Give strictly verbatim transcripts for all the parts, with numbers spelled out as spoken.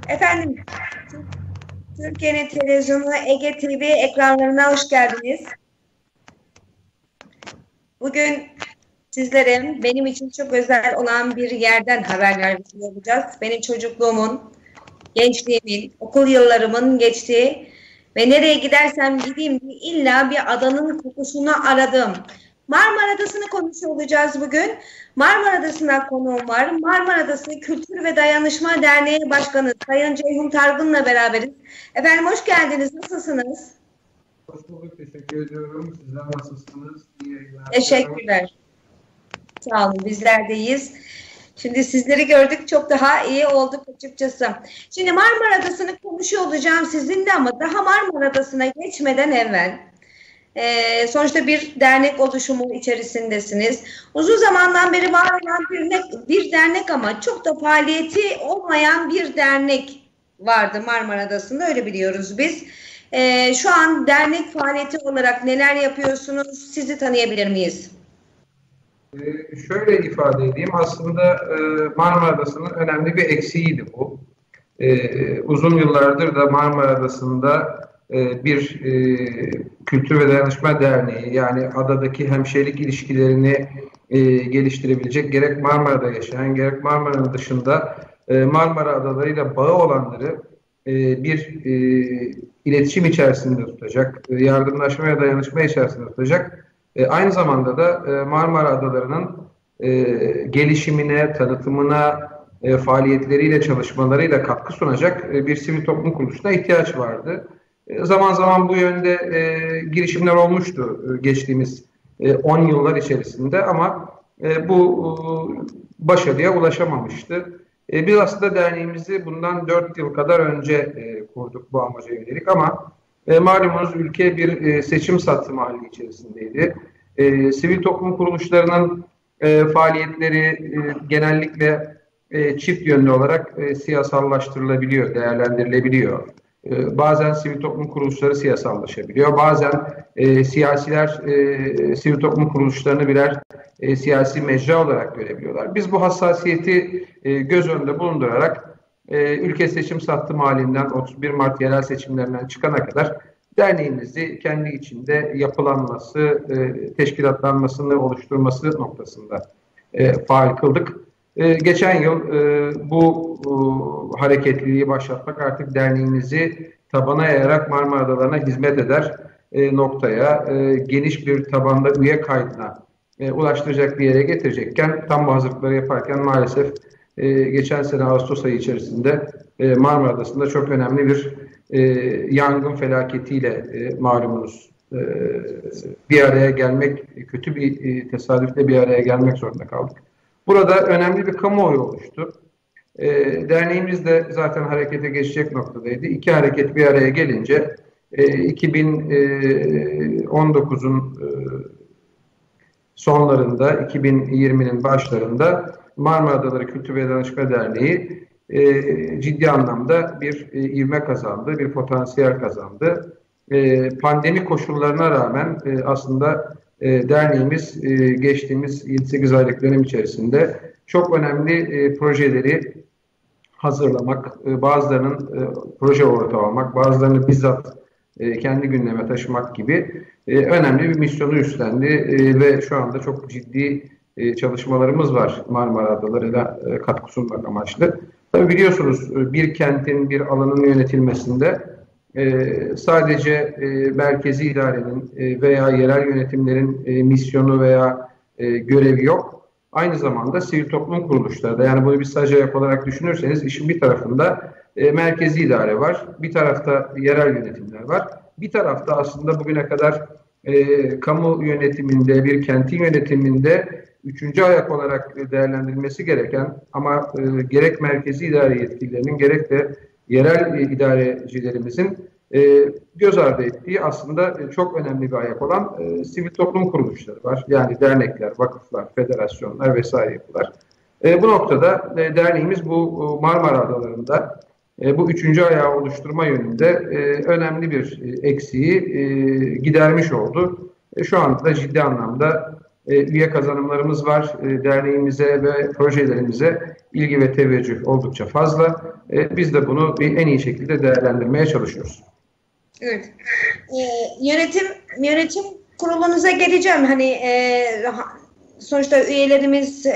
Efendim, Türkiye'nin televizyonu Ege T V ekranlarına hoş geldiniz. Bugün sizlere benim için çok özel olan bir yerden haberler yapacağız. Benim çocukluğumun, gençliğimin, okul yıllarımın geçtiği ve nereye gidersem gideyim illa bir adanın kokusunu aradım. Marmara Adası'nı konuşuyor olacağız bugün. Marmara Adası'na konuğum var. Marmara Adası Kültür ve Dayanışma Derneği Başkanı Sayın Ceyhun Targın'la beraberiz. Efendim hoş geldiniz. Nasılsınız? Hoş bulduk. Teşekkür ediyorum. Sizler nasılsınız? İyi yayınlar. Teşekkürler. Sağ olun. Bizler de iyiyiz. Şimdi sizleri gördük. Çok daha iyi olduk açıkçası. Şimdi Marmara Adası'nı konuşuyor olacağım sizinle ama daha Marmara Adası'na geçmeden evvel Ee, sonuçta bir dernek oluşumu içerisindesiniz. Uzun zamandan beri var olan bir, bir dernek ama çok da faaliyeti olmayan bir dernek vardı Marmara Adası'nda, öyle biliyoruz biz. Ee, şu an dernek faaliyeti olarak neler yapıyorsunuz? Sizi tanıyabilir miyiz? Ee, şöyle ifade edeyim. Aslında e, Marmara Adası'nın önemli bir eksiğiydi bu. Ee, uzun yıllardır da Marmara Adası'nda bir e, Kültür ve Dayanışma Derneği, yani adadaki hemşehrilik ilişkilerini e, geliştirebilecek, gerek Marmara'da yaşayan gerek Marmara'nın dışında e, Marmara adalarıyla bağı olanları e, bir e, iletişim içerisinde tutacak, e, yardımlaşma ve dayanışma içerisinde tutacak. E, aynı zamanda da e, Marmara adalarının e, gelişimine, tanıtımına, e, faaliyetleriyle, çalışmalarıyla katkı sunacak e, bir sivil toplum kuruluşuna ihtiyaç vardı. Zaman zaman bu yönde e, girişimler olmuştu e, geçtiğimiz on e, yıllar içerisinde ama e, bu e, başarıya ulaşamamıştı. E, biz aslında derneğimizi bundan dört yıl kadar önce e, kurduk bu amaca yönelik ama e, malumunuz ülke bir e, seçim satım hali içerisindeydi. E, sivil toplum kuruluşlarının e, faaliyetleri e, genellikle e, çift yönlü olarak e, siyasallaştırılabiliyor, değerlendirilebiliyor. Bazen sivil toplum kuruluşları siyasallaşabiliyor. Bazen e, siyasiler e, sivil toplum kuruluşlarını birer e, siyasi mecra olarak görebiliyorlar. Biz bu hassasiyeti e, göz önünde bulundurarak e, ülke seçim sattım halinden otuz bir Mart yerel seçimlerinden çıkana kadar derneğimizi kendi içinde yapılanması, e, teşkilatlanmasını oluşturması noktasında e, faal kıldık. Ee, geçen yıl e, bu e, hareketliliği başlatmak, artık derneğimizi tabana yayarak Marmara Adaları'na hizmet eder e, noktaya, e, geniş bir tabanda üye kaydına e, ulaştıracak bir yere getirecekken, tam bu hazırlıkları yaparken maalesef e, geçen sene Ağustos ayı içerisinde e, Marmara Adası'nda çok önemli bir e, yangın felaketiyle e, malumunuz e, bir araya gelmek, kötü bir e, tesadüfle bir araya gelmek zorunda kaldık. Burada önemli bir kamuoyu oluştu. E, derneğimiz de zaten harekete geçecek noktadaydı. İki hareket bir araya gelince e, iki bin on dokuzun e, sonlarında, iki bin yirminin başlarında Marmara Adaları Kültür ve Dayanışma Derneği e, ciddi anlamda bir e, ivme kazandı, bir potansiyel kazandı. E, pandemi koşullarına rağmen e, aslında E, derneğimiz e, geçtiğimiz yedi sekiz aylık dönem içerisinde çok önemli e, projeleri hazırlamak, e, bazılarının e, proje ortağı olmak, bazılarını bizzat e, kendi gündeme taşımak gibi e, önemli bir misyonu üstlendi e, ve şu anda çok ciddi e, çalışmalarımız var Marmara Adaları'yla e, katkı sunmak amaçlı. Tabii biliyorsunuz bir kentin, bir alanın yönetilmesinde Ee, sadece e, merkezi idarenin e, veya yerel yönetimlerin e, misyonu veya e, görevi yok. Aynı zamanda sivil toplum kuruluşları da, yani bunu bir SACAYAP olarak düşünürseniz işin bir tarafında e, merkezi idare var, bir tarafta yerel yönetimler var. Bir tarafta aslında bugüne kadar e, kamu yönetiminde, bir kentin yönetiminde üçüncü ayak olarak değerlendirilmesi gereken ama e, gerek merkezi idare yetkililerinin gerek de yerel idarecilerimizin e, göz ardı ettiği aslında e, çok önemli bir ayak olan e, sivil toplum kuruluşları var. Yani dernekler, vakıflar, federasyonlar vesaire yapılar. E, bu noktada e, derneğimiz bu Marmara Adaları'nda e, bu üçüncü ayağı oluşturma yönünde e, önemli bir e, eksiği e, gidermiş oldu. E, şu anda ciddi anlamda e, üye kazanımlarımız var. E, derneğimize ve projelerimize ilgi ve teveccüh oldukça fazla. E, biz de bunu bir en iyi şekilde değerlendirmeye çalışıyoruz. Evet. E, yönetim yönetim kurulunuza geleceğim. Hani e, sonuçta üyelerimiz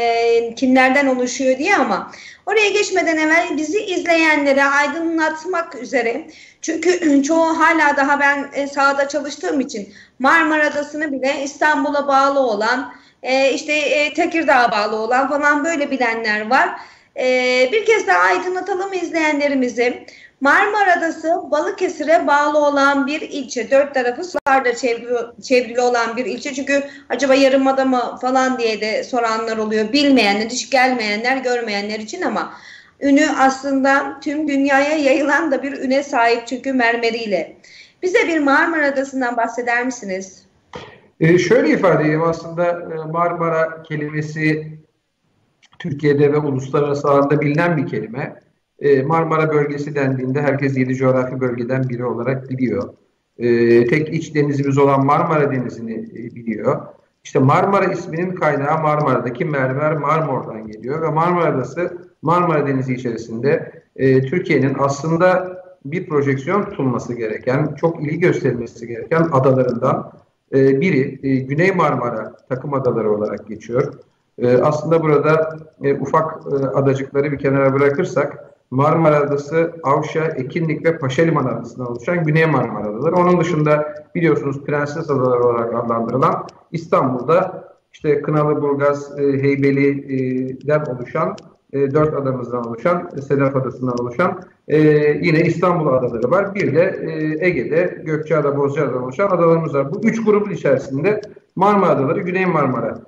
e, kimlerden oluşuyor diye, ama oraya geçmeden evvel bizi izleyenlere aydınlatmak üzere, çünkü çoğu hala daha, ben e, sahada çalıştığım için Marmara Adası'nı bile İstanbul'a bağlı olan, e, işte e, Tekirdağ'a bağlı olan falan böyle bilenler var. E, bir kez daha aydınlatalım izleyenlerimizi. Marmara Adası Balıkesir'e bağlı olan bir ilçe. Dört tarafı sularla çevrili, çevrili olan bir ilçe. Çünkü acaba yarımada mı falan diye de soranlar oluyor. Bilmeyenler, hiç gelmeyenler, görmeyenler için, ama ünü aslında tüm dünyaya yayılan da bir üne sahip, çünkü mermeriyle. Bize bir Marmara Adası'ndan bahseder misiniz? Ee, şöyle ifade edeyim, aslında Marmara kelimesi Türkiye'de ve uluslararası alanda bilinen bir kelime. Marmara bölgesi dendiğinde herkes yedi coğrafi bölgeden biri olarak biliyor. Ee, tek iç denizimiz olan Marmara Denizi'ni e, biliyor. İşte Marmara isminin kaynağı Marmara'daki mermer Marmor'dan geliyor ve Marmara Adası Marmara Denizi içerisinde e, Türkiye'nin aslında bir projeksiyon tutulması gereken, çok ilgi gösterilmesi gereken adalarından e, biri. E, Güney Marmara takım adaları olarak geçiyor. E, aslında burada e, ufak e, adacıkları bir kenara bırakırsak, Marmara Adası, Avşa, Ekinlik ve Paşaliman Adası'ndan oluşan Güney Marmara Adaları. Onun dışında biliyorsunuz Prenses Adaları olarak adlandırılan İstanbul'da işte Kınalıburgaz, e, Heybeli'den oluşan, e, dört adamızdan oluşan, Sedef Adası'ndan oluşan e, yine İstanbul adaları var. Bir de e, Ege'de Gökçeada, Bozcaada'dan oluşan adalarımız var. Bu üç grubun içerisinde Marmara Adaları, Güney Marmara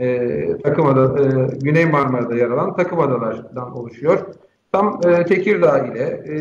e, takım ada, e, Güney Marmara'da yer alan takım adalardan oluşuyor. Tam e, Tekirdağ ile e,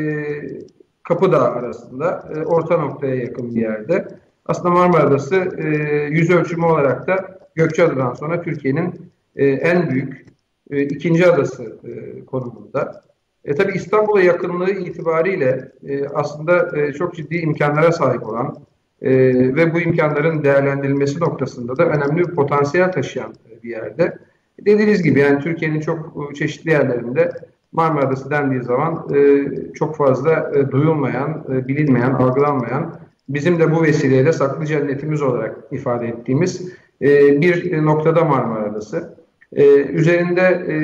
Kapıdağ arasında e, orta noktaya yakın bir yerde. Aslında Marmara Adası e, yüz ölçümü olarak da Gökçeada'dan sonra Türkiye'nin e, en büyük e, ikinci adası e, konumunda. E, tabii İstanbul'a yakınlığı itibariyle e, aslında e, çok ciddi imkanlara sahip olan e, ve bu imkanların değerlendirilmesi noktasında da önemli bir potansiyel taşıyan bir yerde. Dediğiniz gibi yani Türkiye'nin çok çeşitli yerlerinde Marmara Adası dendiği zaman e, çok fazla e, duyulmayan, e, bilinmeyen, algılanmayan, bizim de bu vesileyle saklı cennetimiz olarak ifade ettiğimiz e, bir noktada Marmara Adası. E, üzerinde e,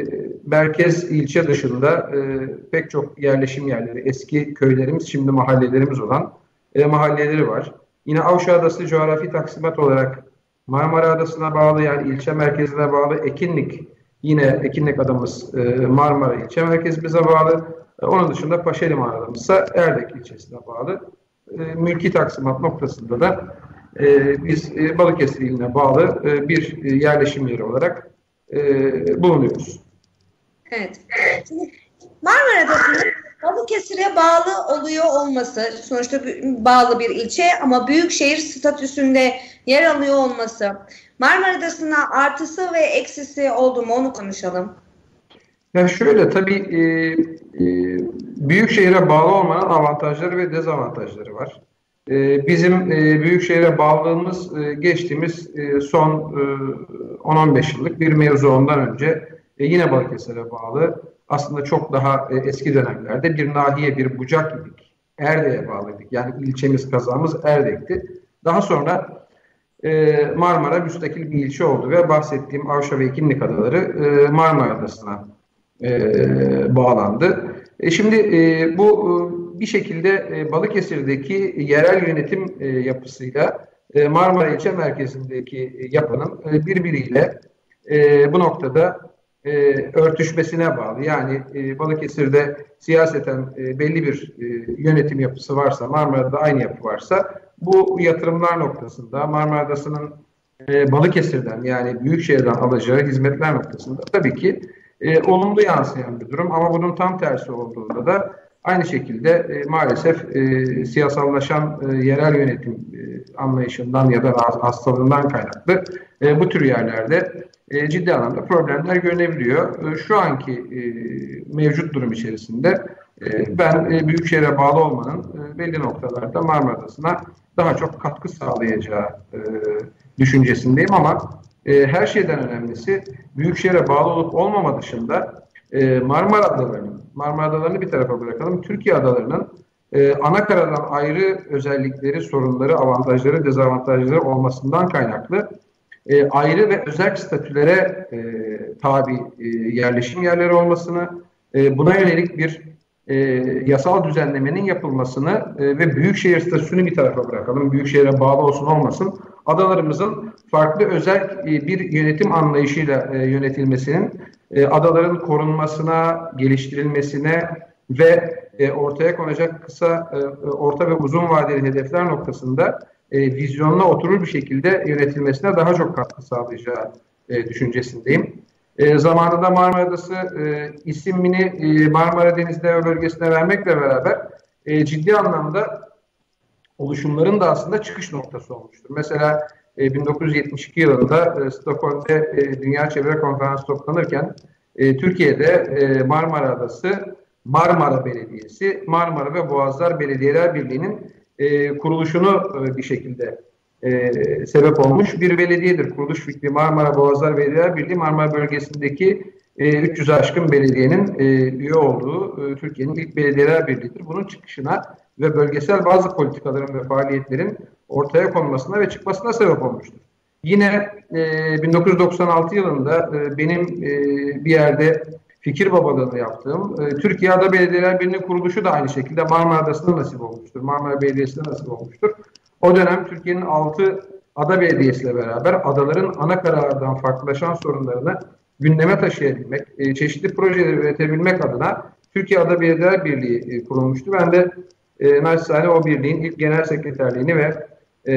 merkez ilçe dışında e, pek çok yerleşim yerleri, eski köylerimiz, şimdi mahallelerimiz olan e, mahalleleri var. Yine Avşa Adası coğrafi taksimat olarak Marmara Adası'na bağlı, yani ilçe merkezine bağlı Ekinlik, yine Ekinlik adamız e, Marmara ilçe merkezimize bağlı. E, onun dışında Paşaliman adamız ise Erdek ilçesine bağlı. E, mülki taksimat noktasında da e, biz e, Balıkesir iline bağlı e, bir e, yerleşim yeri olarak e, bulunuyoruz. Evet. Şimdi Marmara Adası'nın Balıkesir'e bağlı oluyor olması, sonuçta bağlı bir ilçe ama büyükşehir statüsünde yer alıyor olması, Marmara Adası'na artısı ve eksisi oldu mu, onu konuşalım. Yani şöyle, tabii e, e, büyükşehire bağlı olmanın avantajları ve dezavantajları var. E, bizim e, büyükşehire bağlılığımız e, geçtiğimiz e, son e, on on beş yıllık bir mevzu. Ondan önce e, yine Balıkesir'e bağlı, aslında çok daha e, eski dönemlerde bir nahiye, bir bucak idik. Erdek'e bağlıydık. Yani ilçemiz, kazamız Erdek'ti. Daha sonra e, Marmara müstakil bir ilçe oldu ve bahsettiğim Avşa ve Ekinlik adaları e, Marmara Adası'na e, bağlandı. E, şimdi e, bu e, bir şekilde e, Balıkesir'deki yerel yönetim e, yapısıyla e, Marmara ilçe merkezindeki e, yapının e, birbiriyle e, bu noktada e, örtüşmesine bağlı. Yani e, Balıkesir'de siyaseten e, belli bir e, yönetim yapısı varsa, Marmara'da aynı yapı varsa, bu yatırımlar noktasında Marmara Adası'nın e, Balıkesir'den, yani Büyükşehir'den alacağı hizmetler noktasında tabii ki e, olumlu yansıyan bir durum, ama bunun tam tersi olduğunda da aynı şekilde e, maalesef e, siyasallaşan e, yerel yönetim e, anlayışından ya da hastalığından kaynaklı e, bu tür yerlerde e, ciddi anlamda problemler görünebiliyor. E, şu anki e, mevcut durum içerisinde e, ben e, Büyükşehir'e bağlı olmanın e, belli noktalarda Marmara Adası'na daha çok katkı sağlayacağı e, düşüncesindeyim ama e, her şeyden önemlisi Büyükşehir'e bağlı olup olmama dışında e, Marmara Adaları'nın, Marmara Adaları'nı bir tarafa bırakalım, Türkiye adalarının e, ana karadan ayrı özellikleri, sorunları, avantajları, dezavantajları olmasından kaynaklı e, ayrı ve özel statülere e, tabi e, yerleşim yerleri olmasını, e, buna yönelik bir e, yasal düzenlemenin yapılmasını e, ve büyükşehir statüsünü bir tarafa bırakalım, büyükşehire bağlı olsun olmasın, adalarımızın farklı özel e, bir yönetim anlayışıyla e, yönetilmesinin, e, adaların korunmasına, geliştirilmesine ve e, ortaya konacak kısa, e, orta ve uzun vadeli hedefler noktasında e, vizyonuna oturur bir şekilde yönetilmesine daha çok katkı sağlayacağı e, düşüncesindeyim. E, zamanında Marmara Adası e, ismini e, Marmara Denizi bölgesine vermekle beraber e, ciddi anlamda oluşumların da aslında çıkış noktası olmuştur. Mesela e, bin dokuz yüz yetmiş iki yılında e, Stockholm'de e, Dünya Çevre Konferansı toplanırken e, Türkiye'de e, Marmara Adası Marmara Belediyesi, Marmara ve Boğazlar Belediyeler Birliği'nin e, kuruluşunu e, bir şekilde e, sebep olmuş bir belediyedir. Kuruluş fikri Marmara Boğazlar Belediyeler Birliği, Marmara bölgesindeki e, üç yüze aşkın belediyenin e, üye olduğu e, Türkiye'nin ilk belediyeler birliğidir. Bunun çıkışına ve bölgesel bazı politikaların ve faaliyetlerin ortaya konmasına ve çıkmasına sebep olmuştur. Yine e, bin dokuz yüz doksan altı yılında e, benim e, bir yerde fikir babalığını yaptığım e, Türkiye Ada Belediyeler Birliği kuruluşu da aynı şekilde Marmara Adası'na nasip olmuştur. Marmara Belediyesi'ne nasip olmuştur. O dönem Türkiye'nin altı ada belediyesiyle beraber adaların ana kararlardan farklılaşan sorunlarını gündeme taşıyabilmek, e, çeşitli projeleri üretebilmek adına Türkiye Ada Belediyeler Birliği e, kurulmuştu. Ben de e, naçizane o birliğin ilk genel sekreterliğini ve e,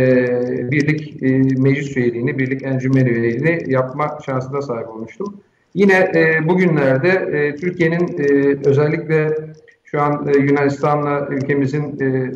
birlik e, meclis üyeliğini, birlik encümen üyeliğini yapma şansına sahip olmuştum. Yine e, bugünlerde e, Türkiye'nin e, özellikle şu an e, Yunanistan'la ülkemizin e,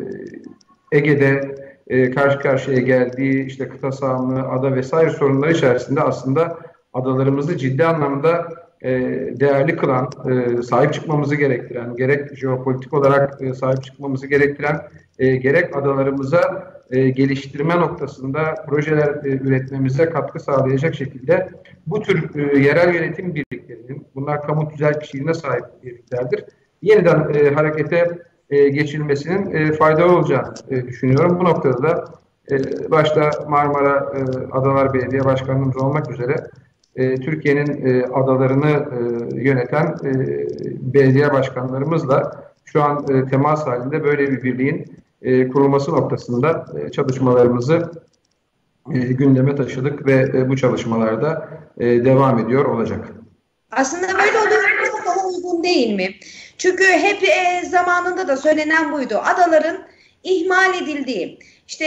Ege'de e, karşı karşıya geldiği işte kıta sahanlığı, ada vesaire sorunları içerisinde aslında adalarımızı ciddi anlamda e, değerli kılan, e, sahip çıkmamızı gerektiren, gerek jeopolitik olarak e, sahip çıkmamızı gerektiren, e, gerek adalarımıza e, geliştirme noktasında projeler e, üretmemize katkı sağlayacak şekilde bu tür e, yerel yönetim birliklerinin, bunlar kamu tüzel kişiliğine sahip birliklerdir, yeniden e, harekete e, geçilmesinin e, faydalı olacağını e, düşünüyorum. Bu noktada da e, başta Marmara e, Adalar Belediye Başkanlığımız olmak üzere e, Türkiye'nin e, adalarını e, yöneten e, belediye başkanlarımızla şu an e, temas halinde böyle bir birliğin e, kurulması noktasında e, çalışmalarımızı e, gündeme taşıdık ve e, bu çalışmalarda e, devam ediyor olacak. Aslında böyle olursa daha uygun değil mi? Çünkü hep e, zamanında da söylenen buydu. Adaların ihmal edildiği, işte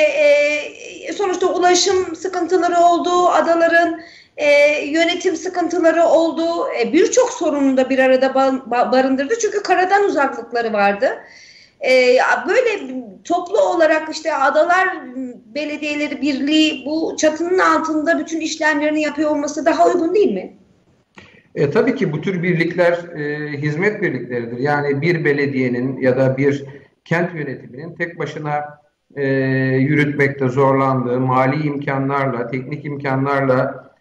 e, sonuçta ulaşım sıkıntıları olduğu, adaların e, yönetim sıkıntıları olduğu, e, birçok sorunu da bir arada ba barındırdı. Çünkü karadan uzaklıkları vardı. E, böyle toplu olarak işte Adalar Belediyeleri Birliği bu çatının altında bütün işlemlerini yapıyor olması daha uygun değil mi? E, tabii ki bu tür birlikler e, hizmet birlikleridir. Yani bir belediyenin ya da bir kent yönetiminin tek başına e, yürütmekte zorlandığı, mali imkanlarla, teknik imkanlarla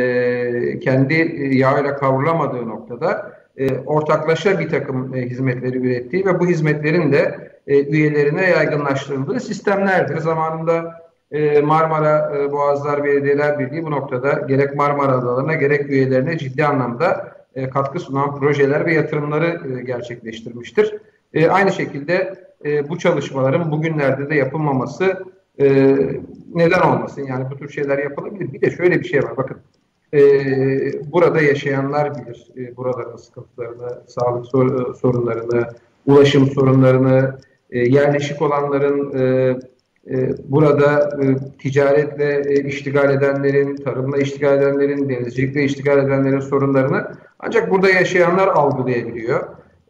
e, kendi yağıyla kavrulamadığı noktada e, ortaklaşa bir takım e, hizmetleri ürettiği ve bu hizmetlerin de e, üyelerine yaygınlaştırıldığı sistemlerdir. Zamanında e, Marmara e, Boğazlar Belediyeler Birliği bu noktada gerek Marmara Adalarına gerek üyelerine ciddi anlamda e, katkı sunan projeler ve yatırımları e, gerçekleştirmiştir. E, aynı şekilde e, bu çalışmaların bugünlerde de yapılmaması e, neden olmasın? Yani bu tür şeyler yapılabilir. Bir de şöyle bir şey var. Bakın e, burada yaşayanlar bilir e, buraların sıkıntılarını, sağlık sor sorunlarını, ulaşım sorunlarını, e, yerleşik olanların e, e, burada e, ticaretle e, iştigal edenlerin, tarımla iştigal edenlerin, denizcilikle iştigal edenlerin sorunlarını ancak burada yaşayanlar algılayabiliyor.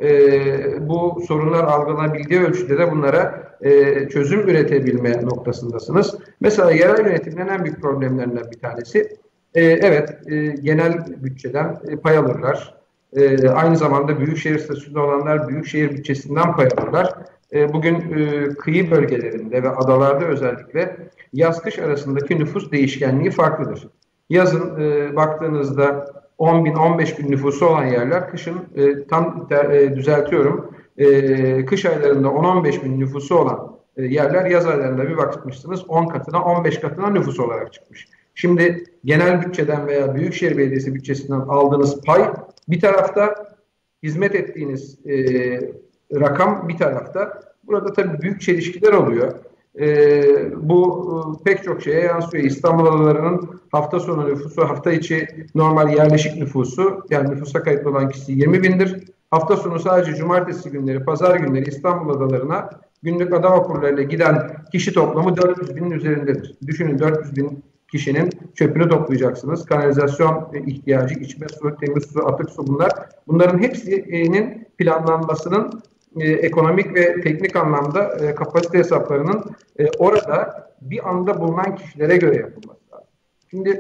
E, bu sorunlar algılanabildiği ölçüde de bunlara e, çözüm üretebilme noktasındasınız. Mesela yerel yönetimlerin en büyük problemlerinden bir tanesi, e, evet e, genel bütçeden e, pay alırlar. e, aynı zamanda büyükşehir statüsünde olanlar büyükşehir bütçesinden pay alırlar. E, bugün e, kıyı bölgelerinde ve adalarda özellikle yaz-kış arasındaki nüfus değişkenliği farklıdır. Yazın e, baktığınızda on bin on beş bin nüfusu olan yerler kışın e, tam e, düzeltiyorum e, kış aylarında on on beş bin nüfusu olan e, yerler yaz aylarında bir bakmışsınız on katına on beş katına nüfus olarak çıkmış. Şimdi genel bütçeden veya Büyükşehir Belediyesi bütçesinden aldığınız pay bir tarafta, hizmet ettiğiniz e, rakam bir tarafta. Burada tabii büyük çelişkiler oluyor. E, bu e, pek çok şeye yansıyor. İstanbul adalarının hafta sonu nüfusu, hafta içi normal yerleşik nüfusu, yani nüfusa kayıtlı olan kişi yirmi bindir. Hafta sonu sadece cumartesi günleri, pazar günleri İstanbul adalarına günlük ada vapurlarıyla giden kişi toplamı dört yüz binin üzerindedir. Düşünün, dört yüz bin kişinin çöpünü toplayacaksınız. Kanalizasyon ihtiyacı, içme su, temiz su, atık su bunlar. Bunların hepsinin planlanmasının e, ekonomik ve teknik anlamda e, kapasite hesaplarının e, orada bir anda bulunan kişilere göre yapılması lazım. Şimdi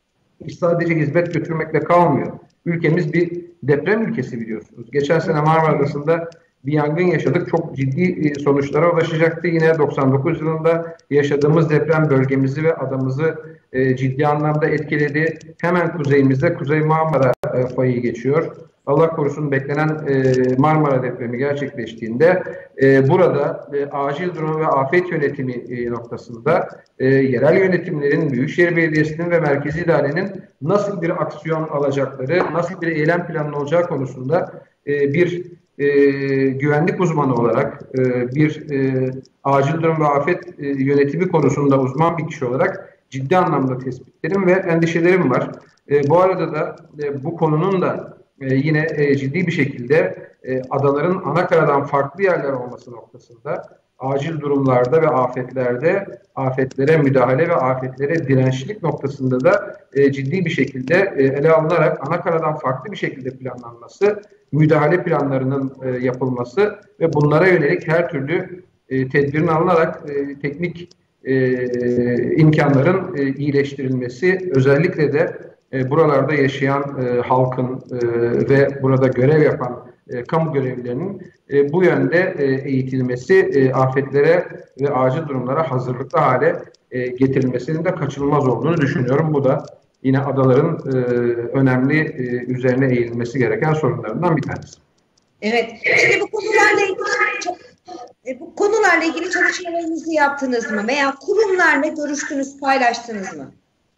iş sadece hizmet götürmekle kalmıyor. Ülkemiz bir deprem ülkesi biliyorsunuz. Geçen sene Marmara Adası'nda bir yangın yaşadık. Çok ciddi sonuçlara ulaşacaktı. Yine doksan dokuz yılında yaşadığımız deprem bölgemizi ve adamızı e, ciddi anlamda etkiledi. Hemen kuzeyimizde Kuzey Marmara e, fayı geçiyor. Allah korusun beklenen e, Marmara depremi gerçekleştiğinde e, burada e, acil durum ve afet yönetimi e, noktasında e, yerel yönetimlerin, Büyükşehir Belediyesi'nin ve merkezi idarenin nasıl bir aksiyon alacakları, nasıl bir eylem planı olacağı konusunda e, bir e, güvenlik uzmanı olarak, e, bir e, acil durum ve afet e, yönetimi konusunda uzman bir kişi olarak ciddi anlamda tespitlerim ve endişelerim var. E, bu arada da e, bu konunun da e, yine e, ciddi bir şekilde e, adaların anakaradan farklı yerler olması noktasında acil durumlarda ve afetlerde afetlere müdahale ve afetlere dirençlilik noktasında da e, ciddi bir şekilde e, ele alınarak anakaradan farklı bir şekilde planlanması, müdahale planlarının e, yapılması ve bunlara yönelik her türlü e, tedbirin alınarak e, teknik e, imkanların e, iyileştirilmesi, özellikle de e, buralarda yaşayan e, halkın e, ve burada görev yapan e, kamu görevlilerinin e, bu yönde e, eğitilmesi, e, afetlere ve acil durumlara hazırlıklı hale e, getirilmesinin de kaçınılmaz olduğunu düşünüyorum. Bu da yine adaların e, önemli e, üzerine eğilmesi gereken sorunlarından bir tanesi. Evet. Şimdi bu konularla ilgili e, bu konularla ilgili çalışmalarınızı yaptınız mı? Veya kurumlarla görüştünüz, paylaştınız mı?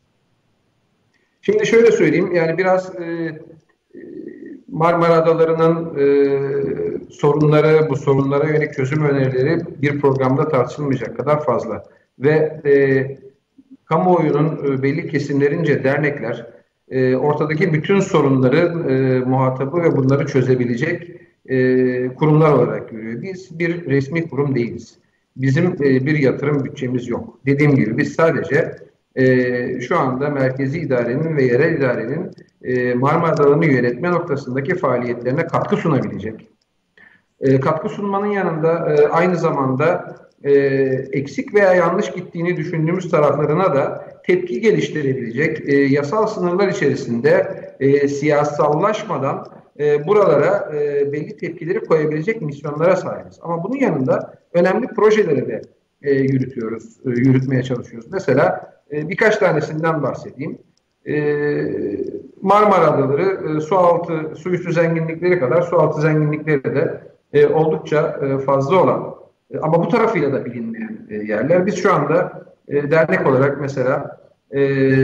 Şimdi şöyle söyleyeyim, yani biraz e, Marmara Adaları'nın e, sorunları, bu sorunlara yönelik çözüm önerileri bir programda tartışılmayacak kadar fazla. Ve e, kamuoyunun e, belli kesimlerince dernekler e, ortadaki bütün sorunları e, muhatabı ve bunları çözebilecek e, kurumlar olarak görüyor. Biz bir resmi kurum değiliz. Bizim e, bir yatırım bütçemiz yok. Dediğim gibi biz sadece Ee, şu anda merkezi idarenin ve yerel idarenin e, Marmara Adaları'nı yönetme noktasındaki faaliyetlerine katkı sunabilecek. E, katkı sunmanın yanında e, aynı zamanda e, eksik veya yanlış gittiğini düşündüğümüz taraflarına da tepki geliştirebilecek, e, yasal sınırlar içerisinde e, siyasallaşmadan e, buralara e, belli tepkileri koyabilecek misyonlara sahibiz. Ama bunun yanında önemli projeleri de e, yürütüyoruz, e, yürütmeye çalışıyoruz. Mesela e, birkaç tanesinden bahsedeyim. E, Marmara Adaları e, su altı, su üstü zenginlikleri kadar su altı zenginlikleri de e, oldukça e, fazla olan e, ama bu tarafıyla da bilinmeyen e, yerler. Biz şu anda e, dernek olarak mesela e,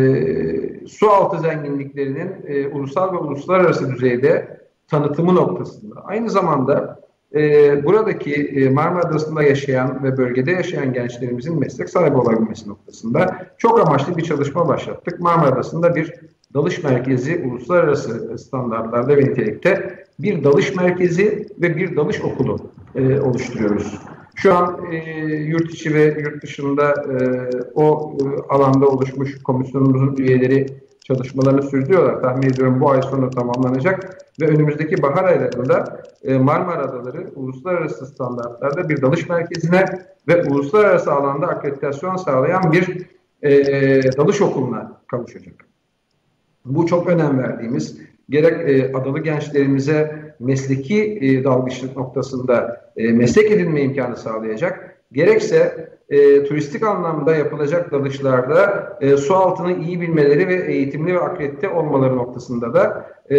su altı zenginliklerinin e, ulusal ve uluslararası düzeyde tanıtımı noktasında, aynı zamanda e, buradaki e, Marmara Adası'nda yaşayan ve bölgede yaşayan gençlerimizin meslek sahibi olabilmesi noktasında çok amaçlı bir çalışma başlattık. Marmara Adası'nda bir dalış merkezi, uluslararası standartlarda ve nitelikte bir dalış merkezi ve bir dalış okulu e, oluşturuyoruz. Şu an e, yurt içi ve yurt dışında e, o e, alanda oluşmuş komisyonumuzun üyeleri çalışmalarını sürdürüyorlar. Tahmin ediyorum bu ay sonu tamamlanacak ve önümüzdeki bahar aylarında e, Marmara Adaları uluslararası standartlarda bir dalış merkezine ve uluslararası alanda akreditasyon sağlayan bir e, dalış okuluna kavuşacak. Bu çok önem verdiğimiz, gerek e, adalı gençlerimize mesleki e, dalgıçlık noktasında e, meslek edinme imkanı sağlayacak, gerekse e, turistik anlamda yapılacak dalışlarda e, su altını iyi bilmeleri ve eğitimli ve akredite olmaları noktasında da e,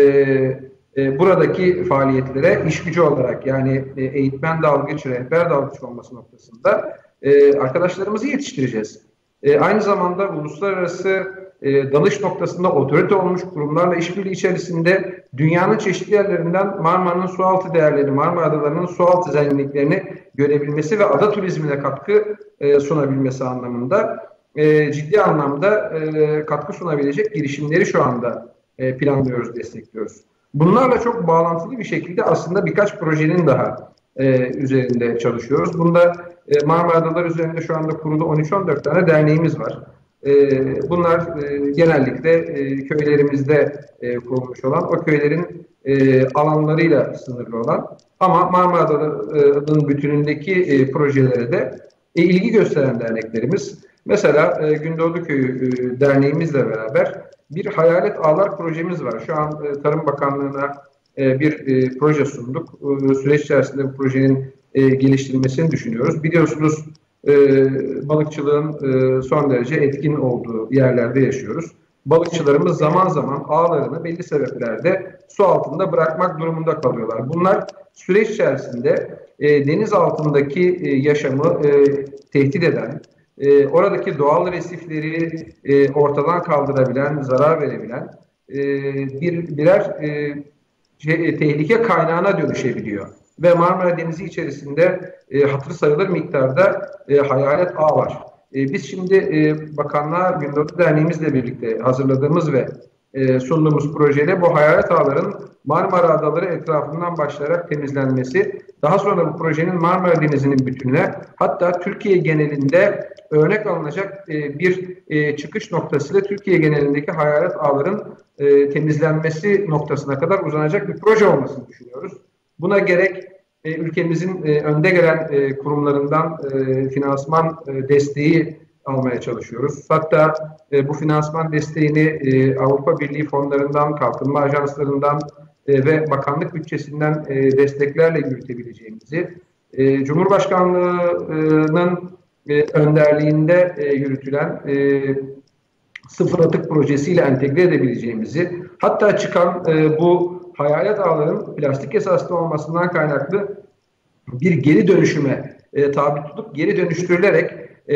e, buradaki faaliyetlere iş gücü olarak, yani e, eğitmen dalgıç, rehber dalgıç olması noktasında e, arkadaşlarımızı yetiştireceğiz. E, aynı zamanda uluslararası e, dalış noktasında otorite olmuş kurumlarla işbirliği içerisinde dünyanın çeşitli yerlerinden Marmara'nın sualtı değerlerini, Marmara Adaları'nın sualtı zenginliklerini görebilmesi ve ada turizmine katkı e, sunabilmesi anlamında e, ciddi anlamda e, katkı sunabilecek girişimleri şu anda e, planlıyoruz, destekliyoruz. Bunlarla çok bağlantılı bir şekilde aslında birkaç projenin daha e, üzerinde çalışıyoruz. Bunda e, Marmara Adaları üzerinde şu anda kurulu on üç on dört tane derneğimiz var. E, bunlar e, genellikle e, köylerimizde e, kurulmuş olan, o köylerin e, alanlarıyla sınırlı olan ama Marmara Adaları'nın bütünündeki e, projelere de e, ilgi gösteren derneklerimiz. Mesela e, Gündoğdu Köyü e, derneğimizle beraber bir hayalet ağlar projemiz var. Şu an e, Tarım Bakanlığı'na e, bir e, proje sunduk. E, süreç içerisinde bu projenin e, geliştirilmesini düşünüyoruz. Biliyorsunuz e, balıkçılığın e, son derece etkin olduğu yerlerde yaşıyoruz. Balıkçılarımız zaman zaman ağlarını belli sebeplerde su altında bırakmak durumunda kalıyorlar. Bunlar süreç içerisinde e, deniz altındaki e, yaşamı e, tehdit eden, e, oradaki doğal resifleri e, ortadan kaldırabilen, zarar verebilen e, bir birer e, şey, tehlike kaynağına dönüşebiliyor. Ve Marmara Denizi içerisinde e, hatırı sayılır miktarda e, hayalet ağ var. E, biz şimdi e, Bakanlığa Gündoğdu Derneğimizle birlikte hazırladığımız ve e, sunduğumuz projeyle bu hayalet ağların Marmara Adaları etrafından başlayarak temizlenmesi, daha sonra bu projenin Marmara Denizi'nin bütününe, hatta Türkiye genelinde örnek alınacak e, bir e, çıkış noktasıyla Türkiye genelindeki hayalet ağların e, temizlenmesi noktasına kadar uzanacak bir proje olmasını düşünüyoruz. Buna gerek e, ülkemizin e, önde gelen e, kurumlarından e, finansman e, desteği almaya çalışıyoruz. Hatta e, bu finansman desteğini e, Avrupa Birliği fonlarından, kalkınma ajanslarından e, ve bakanlık bütçesinden e, desteklerle yürütebileceğimizi, e, Cumhurbaşkanlığı'nın e, önderliğinde e, yürütülen e, sıfır atık projesiyle entegre edebileceğimizi, hatta çıkan e, bu hayalet ağların plastik esaslı olmasından kaynaklı bir geri dönüşüme e, tabi tutup geri dönüştürülerek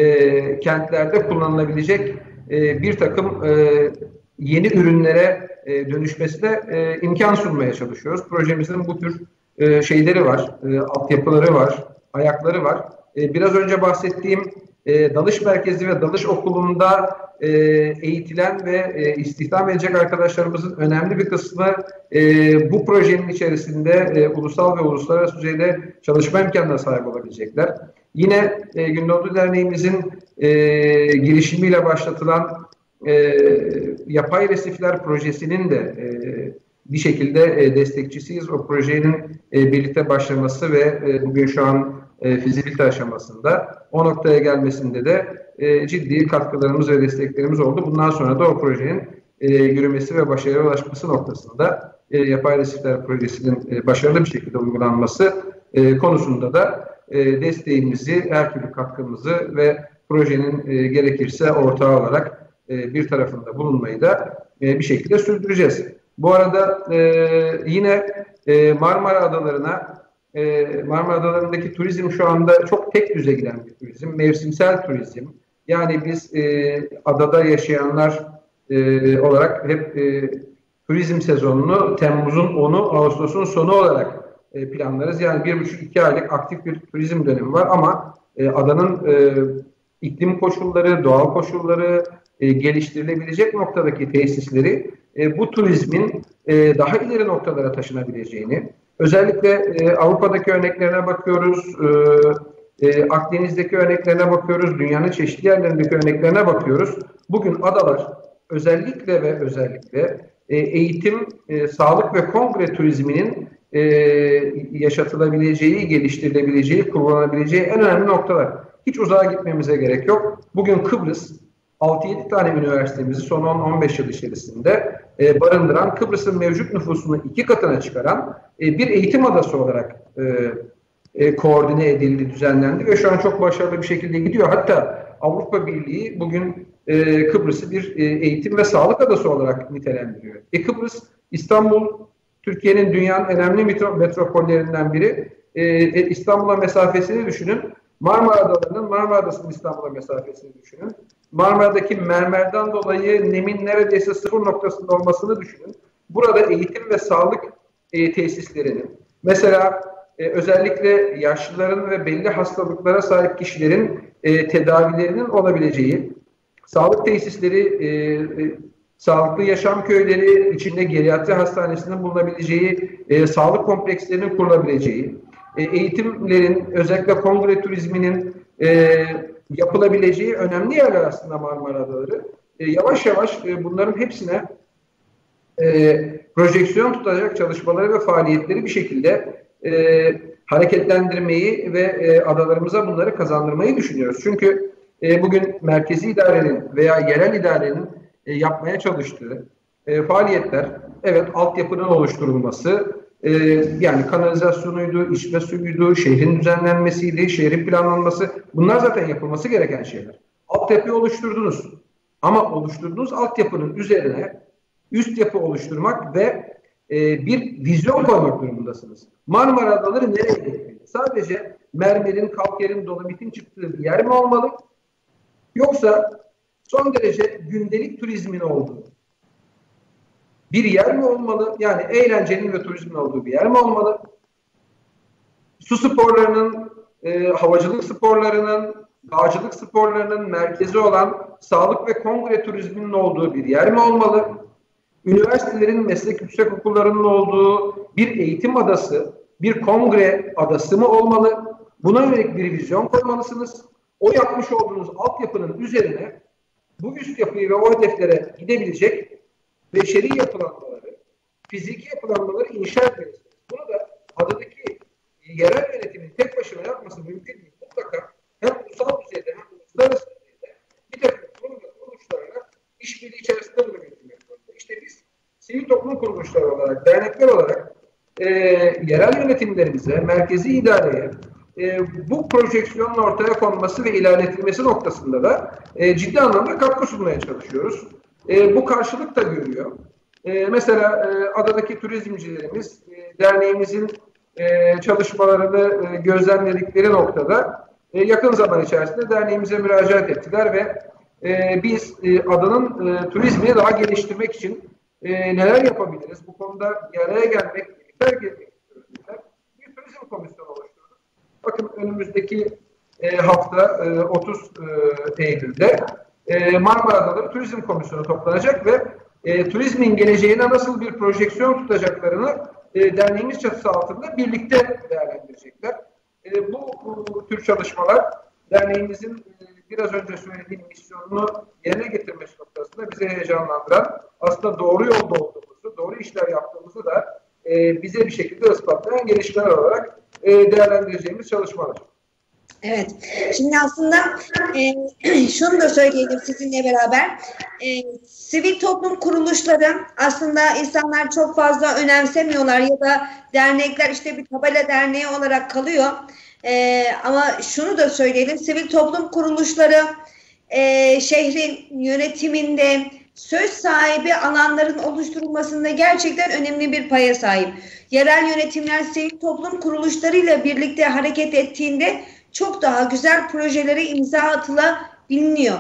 e, kentlerde kullanılabilecek e, bir takım e, yeni ürünlere e, dönüşmesine e, imkan sunmaya çalışıyoruz. Projemizin bu tür e, şeyleri var, e, altyapıları var, ayakları var. E, biraz önce bahsettiğim e, dalış merkezi ve dalış okulunda e, eğitilen ve e, istihdam edecek arkadaşlarımızın önemli bir kısmı e, bu projenin içerisinde e, ulusal ve uluslararası düzeyde çalışma imkanına sahip olabilecekler. Yine e, Gündoğdu Derneğimizin e, girişimiyle başlatılan e, yapay resifler projesinin de e, bir şekilde e, destekçisiyiz. O projenin e, birlikte başlaması ve e, bugün şu an e, fizibilite aşamasında, o noktaya gelmesinde de e, ciddi katkılarımız ve desteklerimiz oldu. Bundan sonra da o projenin e, yürümesi ve başarıya ulaşması noktasında e, yapay resifler projesinin e, başarılı bir şekilde uygulanması e, konusunda da e, desteğimizi, her türlü katkımızı ve projenin e, gerekirse ortağı olarak e, bir tarafında bulunmayı da e, bir şekilde sürdüreceğiz. Bu arada e, yine e, Marmara Adaları'na, e, Marmara Adaları'ndaki turizm şu anda çok tek düze giden bir turizm, mevsimsel turizm. Yani biz e, adada yaşayanlar e, olarak hep e, turizm sezonunu Temmuz'un onu, Ağustos'un sonu olarak e, planlarız. Yani bir buçuk iki aylık aktif bir turizm dönemi var ama e, adanın e, iklim koşulları, doğal koşulları, e, geliştirilebilecek noktadaki tesisleri e, bu turizmin e, daha ileri noktalara taşınabileceğini, özellikle e, Avrupa'daki örneklerine bakıyoruz, e, e, Akdeniz'deki örneklerine bakıyoruz, dünyanın çeşitli yerlerindeki örneklerine bakıyoruz. Bugün adalar özellikle ve özellikle e, eğitim, e, sağlık ve kongre turizminin e, yaşatılabileceği, geliştirilebileceği, kullanabileceği en önemli noktalar. Hiç uzağa gitmemize gerek yok. Bugün Kıbrıs altı yedi tane üniversitemizi son on on beş yıl içerisinde e, barındıran, Kıbrıs'ın mevcut nüfusunu iki katına çıkaran e, bir eğitim adası olarak e, e, koordine edildi, düzenlendi ve şu an çok başarılı bir şekilde gidiyor. Hatta Avrupa Birliği bugün e, Kıbrıs'ı bir e, eğitim ve sağlık adası olarak nitelendiriyor. E, Kıbrıs, İstanbul, Türkiye'nin dünyanın önemli metropollerinden biri. E, e, İstanbul'a mesafesini düşünün. Marmara Adaları'nın Marmara Adası'nın İstanbul'a mesafesini düşünün. Marmara'daki mermerden dolayı nemin neredeyse sıfır noktasında olmasını düşünün. Burada eğitim ve sağlık e, tesislerinin, mesela e, özellikle yaşlıların ve belli hastalıklara sahip kişilerin e, tedavilerinin olabileceği, sağlık tesisleri, e, e, sağlıklı yaşam köyleri, içinde geriatri hastanesinin bulunabileceği, e, sağlık komplekslerinin kurulabileceği, e, eğitimlerin, özellikle kongre turizminin e, yapılabileceği önemli yerler aslında Marmara Adaları. E, yavaş yavaş e, bunların hepsine e, projeksiyon tutacak çalışmaları ve faaliyetleri bir şekilde e, hareketlendirmeyi ve e, adalarımıza bunları kazandırmayı düşünüyoruz. Çünkü e, bugün merkezi idarenin veya yerel idarenin e, yapmaya çalıştığı e, faaliyetler, evet, altyapının oluşturulması, e, yani kanalizasyonuydu, içme suyuydu, şehrin düzenlenmesiydi, şehrin planlanması, bunlar zaten yapılması gereken şeyler. Altyapıyı oluşturdunuz ama oluşturduğunuz altyapının üzerine üst yapı oluşturmak ve e, bir vizyon koymak durumundasınız. Marmara Adaları nereye gitmeli? Sadece mermerin, kalkerin, dolomitin çıktığı bir yer mi olmalı? Yoksa son derece gündelik turizmin olduğu bir yer mi olmalı? Yani eğlencenin ve turizmin olduğu bir yer mi olmalı? Su sporlarının, e, havacılık sporlarının, dağcılık sporlarının merkezi olan sağlık ve kongre turizminin olduğu bir yer mi olmalı? Üniversitelerin, meslek yüksek okullarının olduğu bir eğitim adası, bir kongre adası mı olmalı? Buna yönelik bir vizyon koymalısınız. O yapmış olduğunuz altyapının üzerine bu üst yapıyı ve o hedeflere gidebilecek beşeri yapılanmaları, fiziki yapılanmaları inşa etmelisiniz. Bunu da adadaki yerel yönetimin tek başına yapması mümkün değil. Mutlaka hem ulusal düzeyde hem uluslararası düzeyde bir takım kurum ve kuruluşlarla işbirliği içerisinde bunu götürmek zorunda. İşte biz sivil toplum kuruluşları olarak, dernekler olarak e, yerel yönetimlerimize, merkezi idareye e, bu projeksiyonun ortaya konması ve ilerletilmesi noktasında da e, ciddi anlamda katkı sunmaya çalışıyoruz. E, bu karşılık da görüyor. E, mesela e, adadaki turizmcilerimiz e, derneğimizin e, çalışmalarını e, gözlemledikleri noktada e, yakın zaman içerisinde derneğimize müracaat ettiler ve e, biz e, adanın e, turizmini daha geliştirmek için e, neler yapabiliriz? Bu konuda bir araya gelmek, birlikte gelmek istiyoruz. Bir turizm komisyonu oluşturduk. Bakın önümüzdeki e, hafta e, otuz Eylül'de e, Marmara Adaları Turizm Komisyonu toplanacak ve e, turizmin geleceğine nasıl bir projeksiyon tutacaklarını e, derneğimiz çatısı altında birlikte değerlendirecekler. E, bu, bu tür çalışmalar derneğimizin e, biraz önce söylediğim misyonunu yerine getirmesi noktasında bizi heyecanlandıran, aslında doğru yolda olduğumuzu, doğru işler yaptığımızı da e, bize bir şekilde ispatlayan gelişmeler olarak e, değerlendireceğimiz çalışmalar. Evet. Şimdi aslında e, şunu da söyleyelim sizinle beraber. E, sivil toplum kuruluşları aslında insanlar çok fazla önemsemiyorlar ya da dernekler işte bir tabela derneği olarak kalıyor. E, ama şunu da söyleyelim. Sivil toplum kuruluşları e, şehrin yönetiminde söz sahibi alanların oluşturulmasında gerçekten önemli bir paya sahip. Yerel yönetimler sivil toplum kuruluşlarıyla birlikte hareket ettiğinde çok daha güzel projelere imza atılabiliyor.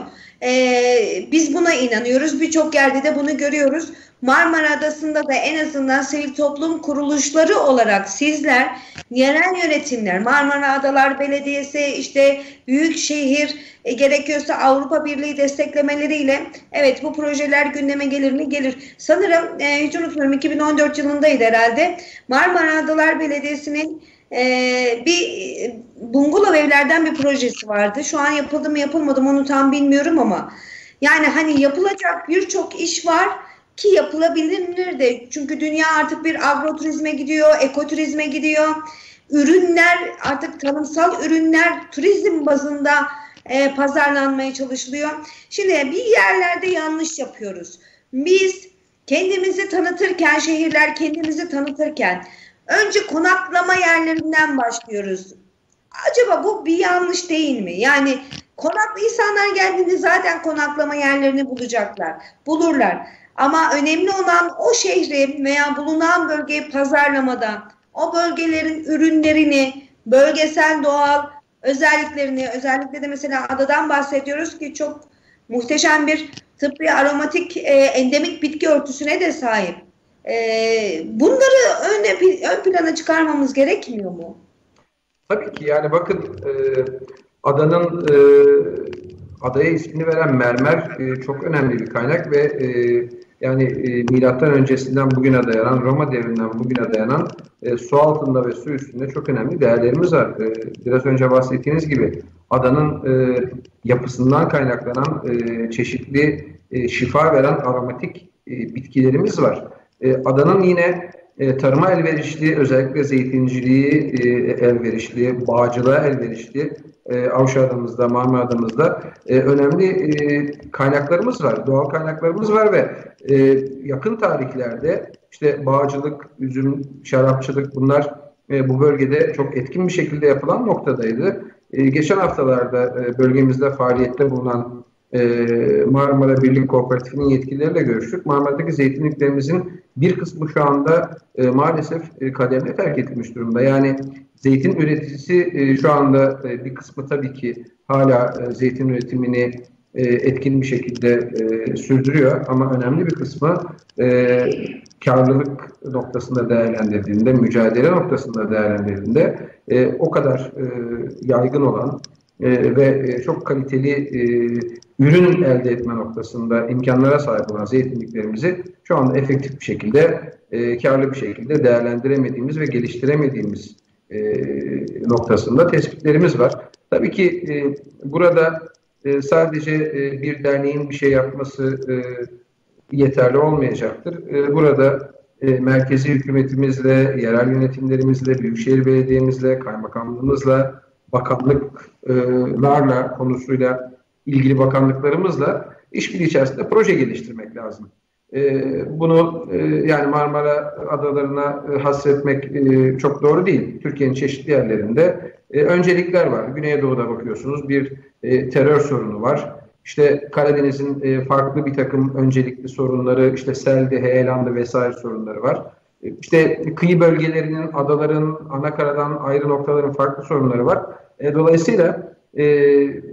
Ee, biz buna inanıyoruz. Birçok yerde de bunu görüyoruz. Marmara Adası'nda da en azından sivil toplum kuruluşları olarak sizler, yerel yönetimler, Marmara Adalar Belediyesi, işte Büyükşehir, e, gerekiyorsa Avrupa Birliği desteklemeleriyle evet bu projeler gündeme gelir mi? Gelir. Sanırım e, hiç unutmuyorum iki bin on dört yılındaydı herhalde. Marmara Adalar Belediyesi'nin Ee, bir bungalov evlerden bir projesi vardı. Şu an yapıldı mı yapılmadı mı onu tam bilmiyorum ama yani hani yapılacak birçok iş var ki yapılabilir de. Çünkü dünya artık bir agroturizme gidiyor, ekoturizme gidiyor. Ürünler artık tanımsal ürünler turizm bazında e, pazarlanmaya çalışılıyor. Şimdi bir yerlerde yanlış yapıyoruz. Biz kendimizi tanıtırken, şehirler kendimizi tanıtırken önce konaklama yerlerinden başlıyoruz. Acaba bu bir yanlış değil mi? Yani konaklı insanlar geldiğinde zaten konaklama yerlerini bulacaklar, bulurlar. Ama önemli olan o şehri veya bulunan bölgeyi pazarlamada, o bölgelerin ürünlerini, bölgesel doğal özelliklerini, özellikle de mesela adadan bahsediyoruz ki çok muhteşem bir tıbbi aromatik e, endemik bitki örtüsüne de sahip. E, bunları öne, ön plana çıkarmamız gerekmiyor mu? Tabii ki, yani bakın e, adanın e, adaya ismini veren mermer e, çok önemli bir kaynak ve e, yani e, milattan öncesinden bugüne dayanan, Roma devrinden bugüne dayanan e, su altında ve su üstünde çok önemli değerlerimiz var. E, biraz önce bahsettiğiniz gibi adanın e, yapısından kaynaklanan e, çeşitli e, şifa veren aromatik e, bitkilerimiz var. E, adanın yine E, tarıma elverişli, özellikle zeytinciliği e, elverişli, bağcılığa elverişli e, Avşa Adamızda, Marmara Adamızda e, önemli e, kaynaklarımız var, doğal kaynaklarımız var ve e, yakın tarihlerde işte bağcılık, üzüm, şarapçılık bunlar e, bu bölgede çok etkin bir şekilde yapılan noktadaydı. E, geçen haftalarda e, bölgemizde faaliyette bulunan Marmara Birlik Kooperatifinin yetkilileriyle görüştük. Marmara'daki zeytinliklerimizin bir kısmı şu anda e, maalesef e, kaderine terk edilmiş durumda. Yani zeytin üreticisi e, şu anda e, bir kısmı tabii ki hala e, zeytin üretimini e, etkin bir şekilde e, sürdürüyor. Ama önemli bir kısmı e, karlılık noktasında değerlendirdiğinde, mücadele noktasında değerlendirdiğinde e, o kadar e, yaygın olan e, ve e, çok kaliteli e, ürün elde etme noktasında imkanlara sahip olan zeytinliklerimizi şu anda efektif bir şekilde, e, karlı bir şekilde değerlendiremediğimiz ve geliştiremediğimiz e, noktasında tespitlerimiz var. Tabii ki e, burada e, sadece e, bir derneğin bir şey yapması e, yeterli olmayacaktır. E, burada e, merkezi hükümetimizle, yerel yönetimlerimizle, büyükşehir belediyemizle, kaymakamlığımızla, bakanlıklarla konusuyla ilgili bakanlıklarımızla işbirliği içerisinde proje geliştirmek lazım. Ee, bunu e, yani Marmara adalarına e, hasretmek e, çok doğru değil. Türkiye'nin çeşitli yerlerinde e, öncelikler var. Güneydoğu'da bakıyorsunuz bir e, terör sorunu var. İşte Karadeniz'in e, farklı bir takım öncelikli sorunları, işte seldi, heyelandı vesaire sorunları var. E, işte kıyı bölgelerinin, adaların, anakaradan ayrı noktaların farklı sorunları var. E, dolayısıyla e,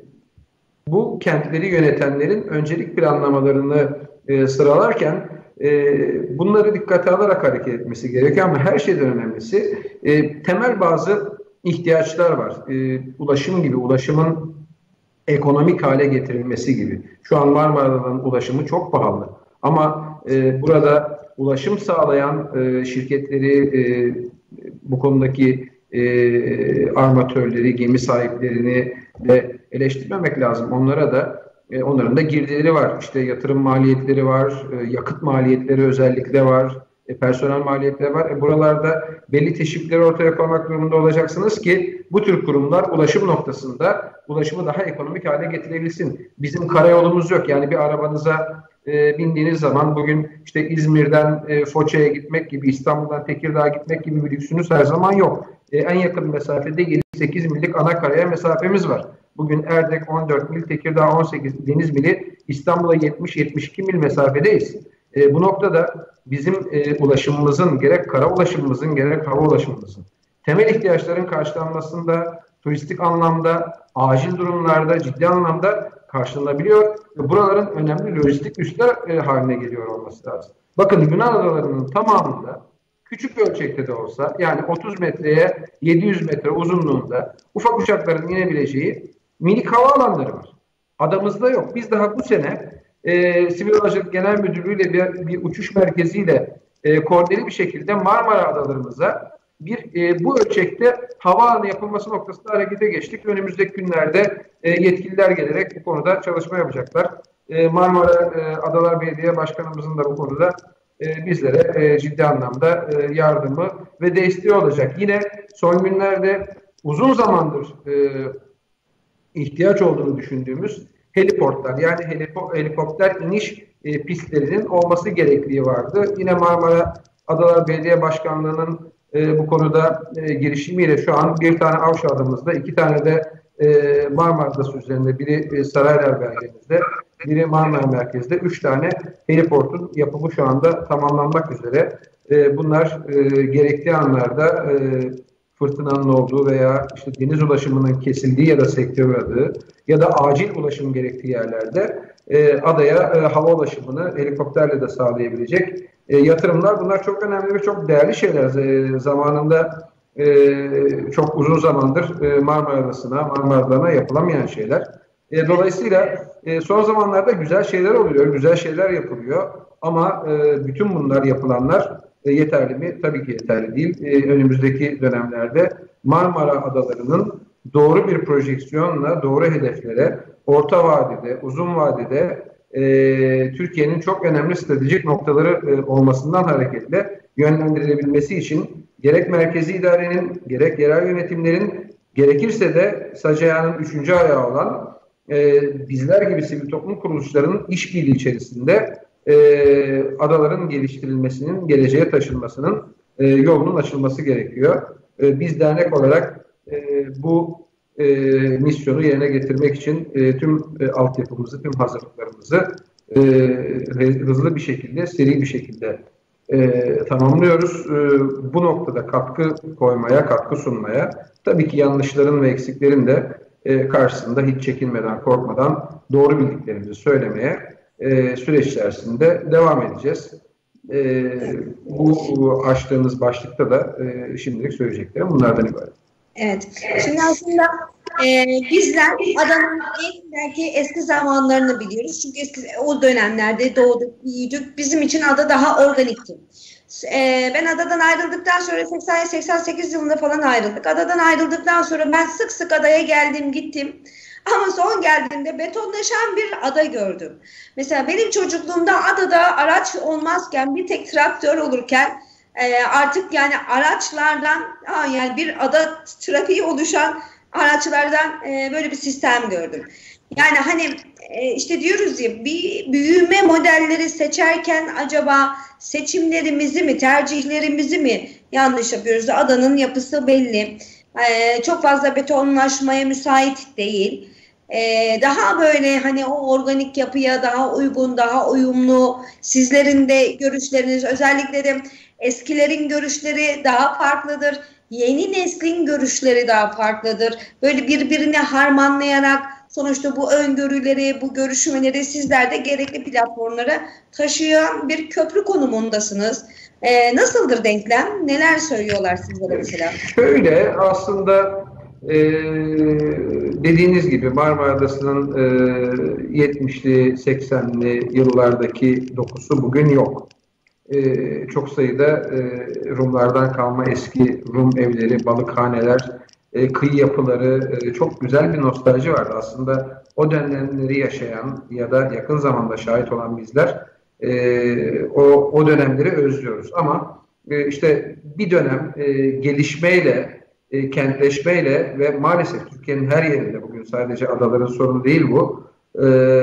bu kentleri yönetenlerin öncelik planlamalarını e, sıralarken e, bunları dikkate alarak hareket etmesi gerekiyor ama her şeyden önemlisi e, temel bazı ihtiyaçlar var. E, ulaşım gibi, ulaşımın ekonomik hale getirilmesi gibi. Şu an Marmara'nın ulaşımı çok pahalı ama e, burada ulaşım sağlayan e, şirketleri, e, bu konudaki e, armatörleri, gemi sahiplerini de eleştirmemek lazım. Onlara da e, onların da girdileri var. İşte yatırım maliyetleri var, e, yakıt maliyetleri özellikle var, e, personel maliyetleri var. E, buralarda belli teşvikleri ortaya koymak durumunda olacaksınız ki bu tür kurumlar ulaşım noktasında ulaşımı daha ekonomik hale getirebilsin. Bizim karayolumuz yok. Yani bir arabanıza e, bindiğiniz zaman bugün işte İzmir'den e, Foça'ya gitmek gibi, İstanbul'dan Tekirdağ'a gitmek gibi bir lüksünüz her zaman yok. E, en yakın mesafede yedi sekiz millik Anakara'ya mesafemiz var. Bugün Erdek on dört mil, Tekirdağ on sekiz, Denizmili, İstanbul'a yetmiş yetmiş iki mil mesafedeyiz. E, bu noktada bizim e, ulaşımımızın, gerek kara ulaşımımızın, gerek hava ulaşımımızın temel ihtiyaçların karşılanmasında, turistik anlamda, acil durumlarda, ciddi anlamda karşılanabiliyor. Ve buraların önemli lojistik üsler e, haline geliyor olması lazım. Bakın Yunan adalarının tamamında küçük ölçekte de olsa, yani otuz metreye yedi yüz metre uzunluğunda ufak uçakların inebileceği minik havaalanları var. Adamızda yok. Biz daha bu sene e, Sivil Havacılık Genel Müdürlüğü ile bir, bir uçuş merkeziyle e, koordineli bir şekilde Marmara adalarımıza bir e, bu ölçekte havaalanı yapılması noktasında harekete geçtik. Önümüzdeki günlerde e, yetkililer gelerek bu konuda çalışma yapacaklar. E, Marmara e, Adalar Belediye Başkanımızın da bu konuda e, bizlere e, ciddi anlamda e, yardımı ve desteği olacak. Yine son günlerde uzun zamandır e, ihtiyaç olduğunu düşündüğümüz heliportlar, yani helipo, helikopter iniş e, pistlerinin olması gerektiği vardı. Yine Marmara Adalar Belediye Başkanlığı'nın e, bu konuda e, girişimiyle şu an bir tane Avşar'ımızda, iki tane de e, Marmara Adası üzerinde, biri e, Saraylar Belgemizde, biri Marmara Merkez'de, üç tane heliportun yapımı şu anda tamamlanmak üzere. E, bunlar e, gerektiği anlarda e, fırtınanın olduğu veya işte deniz ulaşımının kesildiği ya da sekteye uğradığı ya da acil ulaşım gerektiği yerlerde e, adaya e, hava ulaşımını helikopterle de sağlayabilecek e, yatırımlar. Bunlar çok önemli ve çok değerli şeyler. E, zamanında e, çok uzun zamandır e, Marmara Adası'na, Marmara Adaları'na yapılamayan şeyler. E, dolayısıyla e, son zamanlarda güzel şeyler oluyor, güzel şeyler yapılıyor ama e, bütün bunlar yapılanlar e, yeterli mi? Tabii ki yeterli değil. E, önümüzdeki dönemlerde Marmara Adaları'nın doğru bir projeksiyonla doğru hedeflere, orta vadede, uzun vadede e, Türkiye'nin çok önemli stratejik noktaları e, olmasından hareketle yönlendirilebilmesi için gerek merkezi idarenin, gerek yerel yönetimlerin, gerekirse de SACEA'nın üçüncü ayağı olan e, bizler gibi sivil toplum kuruluşlarının işbirliği içerisinde e, adaların geliştirilmesinin, geleceğe taşınmasının e, yolunun açılması gerekiyor. E, biz dernek olarak e, bu e, misyonu yerine getirmek için e, tüm e, altyapımızı, tüm hazırlıklarımızı e, hızlı bir şekilde, seri bir şekilde e, tamamlıyoruz. E, bu noktada katkı koymaya, katkı sunmaya, tabii ki yanlışların ve eksiklerin de e, karşısında hiç çekinmeden, korkmadan doğru bildiklerimizi söylemeye e, süreç içerisinde devam edeceğiz. E, bu, bu açtığımız başlıkta da e, şimdilik söyleyeceklerim bunlardan ibaret. Evet. Şimdi aslında e, bizler adanın en belki eski zamanlarını biliyoruz. Çünkü eski, o dönemlerde doğduk, büyüdük. Bizim için ada daha organikti. E, ben adadan ayrıldıktan sonra seksen seksen sekiz yılında falan ayrıldık. Adadan ayrıldıktan sonra ben sık sık adaya geldim, gittim. Ama son geldiğimde betonlaşan bir ada gördüm. Mesela benim çocukluğumda adada araç olmazken, bir tek traktör olurken e, artık yani araçlardan, ha, yani bir ada trafiği oluşan araçlardan e, böyle bir sistem gördüm. Yani hani e, işte diyoruz ya, bir büyüme modelleri seçerken acaba seçimlerimizi mi, tercihlerimizi mi yanlış yapıyoruz? Adanın yapısı belli. E, çok fazla betonlaşmaya müsait değil. Ee, daha böyle hani o organik yapıya daha uygun, daha uyumlu, sizlerin de görüşleriniz, özellikle de eskilerin görüşleri daha farklıdır. Yeni neslin görüşleri daha farklıdır. Böyle birbirini harmanlayarak sonuçta bu öngörüleri, bu görüşmeleri sizler de gerekli platformlara taşıyan bir köprü konumundasınız. Ee, nasıldır denklem? Neler söylüyorlar sizlere mesela? Şöyle aslında e, dediğiniz gibi Marmara Adası'nın e, yetmişli seksenli yıllardaki dokusu bugün yok. E, çok sayıda e, Rumlardan kalma eski Rum evleri, balıkhaneler, e, kıyı yapıları, e, çok güzel bir nostalji vardı. Aslında o dönemleri yaşayan ya da yakın zamanda şahit olan bizler e, o, o dönemleri özlüyoruz. Ama e, işte bir dönem e, gelişmeyle, e, kentleşmeyle ve maalesef Türkiye'nin her yerinde, bugün sadece adaların sorunu değil bu, e,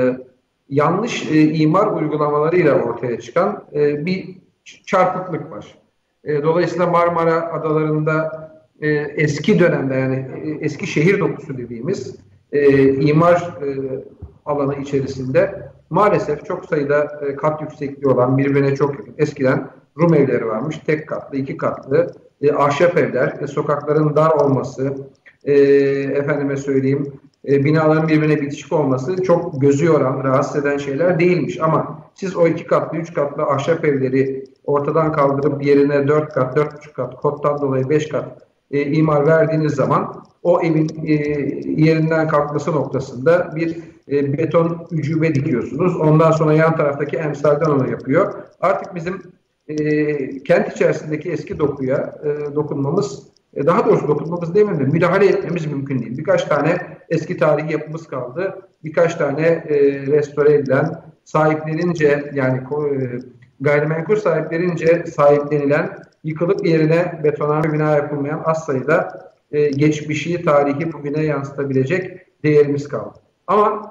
yanlış e, imar uygulamalarıyla ortaya çıkan e, bir çarpıklık var. E, dolayısıyla Marmara Adaları'nda e, eski dönemde, yani e, eski şehir dokusu dediğimiz e, imar e, alanı içerisinde maalesef çok sayıda e, kat yüksekliği olan, birbirine çok yakın, eskiden Rum evleri varmış, tek katlı, iki katlı, e, ahşap evler, e, sokakların dar olması, e, efendime söyleyeyim, e, binaların birbirine bitişik olması çok gözü yoran, rahatsız eden şeyler değilmiş. Ama siz o iki katlı, üç katlı ahşap evleri ortadan kaldırıp yerine dört kat, dört buçuk kat, kottan dolayı beş kat e, imar verdiğiniz zaman o evin e, yerinden kalkması noktasında bir e, beton ücube dikiyorsunuz. Ondan sonra yan taraftaki emsalden onu yapıyor. Artık bizim e, kent içerisindeki eski dokuya e, dokunmamız, e, daha doğrusu dokunmamız demeyeyim de müdahale etmemiz mümkün değil. Birkaç tane eski tarihi yapımız kaldı. Birkaç tane e, restore edilen, sahiplerince, yani e, gayrimenkul sahiplerince sahiplenilen, yıkılıp yerine betonarme bina yapılmayan az sayıda e, geçmişi, tarihi bugüne yansıtabilecek değerimiz kaldı. Ama